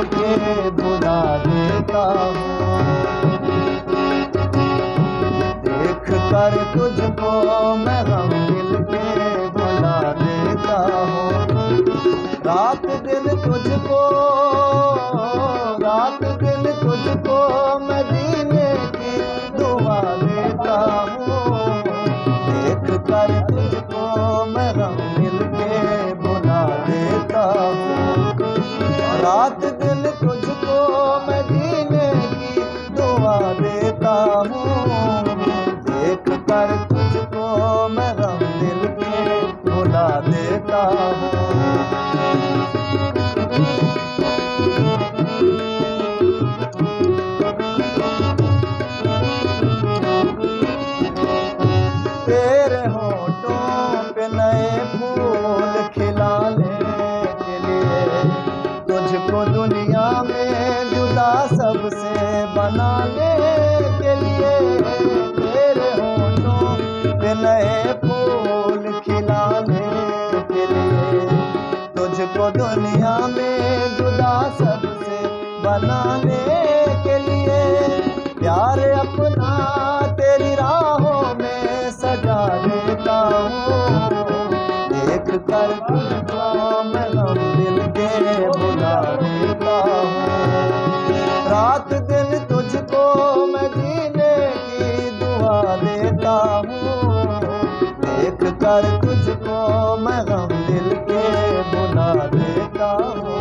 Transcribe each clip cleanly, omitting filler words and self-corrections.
के बुला देता हूँ। देख कर तुझको मैं गम दिल के बुला देता हूँ। रात दिन तुझको मैं जीने की दुआ देता हूँ। देख कर तुझको मैं गम दिल के बुला देता हूँ। रात दिन तुझको मैं जीने की दुआ देता हूँ। देख कर तुझको मैं गम दिल के बुला देता हूँ। तेरे होठों पे नए फूल खिलाने के लिए, तुझको दुनिया में जुदा सबसे बनाने के लिए। तेरे होठों पे नए फूल खिलाने के लिए, तुझको दुनिया में जुदा सबसे बनाने के लिए। प्यार अपना तेरी राहों में सजा देता हूँ। देख कर तुझको मैं गम दिल के बुला देता हूँ। रात दिन तुझको मैं जीने की दुआ देता हूँ। देख कर तुझको मैं गम दिल के बुला देता हूँ।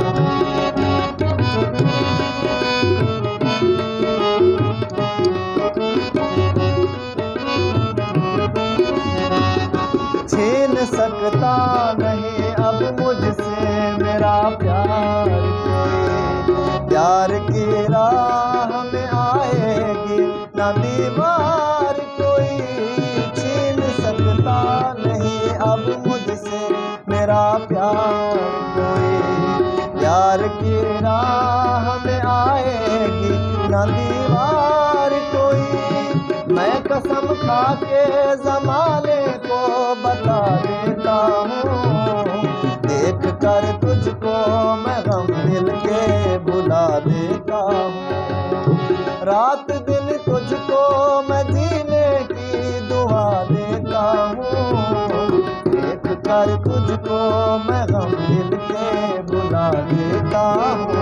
छीन सकता नहीं अब मुझसे मेरा प्यार कोई। प्यार की राह में आएगी न दीवार कोई। छीन सकता नहीं अब मुझसे मेरा प्यार कोई। प्यार की राह में आएगी न दीवार कोई। मैं कसम खा के ज़माने को बता देता हूँ। देख कर तुझको मैं गम दिल के बुला देता हूँ। रात दिन तुझको मैं जीने की दुआ देता हूँ। देख कर तुझको मैं गम दिल के बुला देता हूँ।